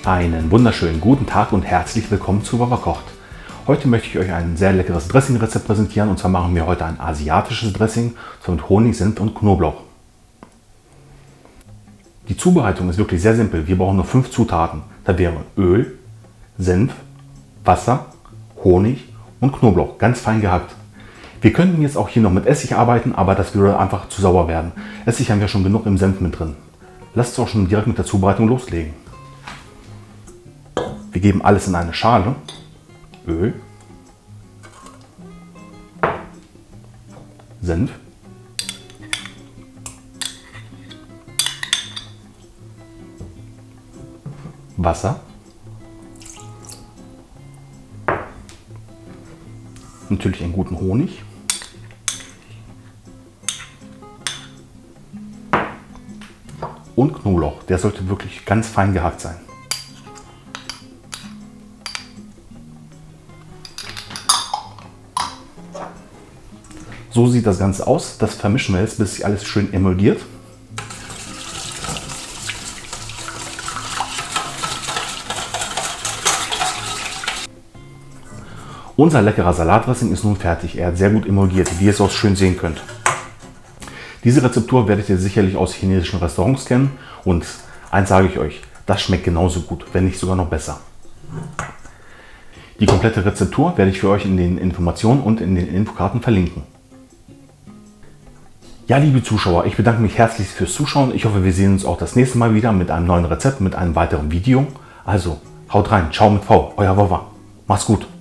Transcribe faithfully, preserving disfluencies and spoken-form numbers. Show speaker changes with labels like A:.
A: Einen wunderschönen guten Tag und herzlich willkommen zu Wawa kocht. Heute möchte ich euch ein sehr leckeres Dressing-Rezept präsentieren, und zwar machen wir heute ein asiatisches Dressing mit Honig, Senf und Knoblauch. Die Zubereitung ist wirklich sehr simpel. Wir brauchen nur fünf Zutaten. Da wäre Öl, Senf, Wasser, Honig und Knoblauch, ganz fein gehackt. Wir könnten jetzt auch hier noch mit Essig arbeiten, aber das würde einfach zu sauer werden. Essig haben wir schon genug im Senf mit drin. Lasst uns auch schon direkt mit der Zubereitung loslegen. Wir geben alles in eine Schale. Öl, Senf, Wasser, natürlich einen guten Honig, und Knoblauch. Der sollte wirklich ganz fein gehackt sein. So sieht das Ganze aus. Das vermischen wir jetzt, bis sich alles schön emulgiert. Unser leckerer Salatdressing ist nun fertig. Er hat sehr gut emulgiert, wie ihr es auch schön sehen könnt. Diese Rezeptur werdet ihr sicherlich aus chinesischen Restaurants kennen. Und eins sage ich euch, das schmeckt genauso gut, wenn nicht sogar noch besser. Die komplette Rezeptur werde ich für euch in den Informationen und in den Infokarten verlinken. Ja, liebe Zuschauer, ich bedanke mich herzlich fürs Zuschauen. Ich hoffe, wir sehen uns auch das nächste Mal wieder mit einem neuen Rezept, mit einem weiteren Video. Also, haut rein, ciao mit V, euer Wawa. Macht's gut.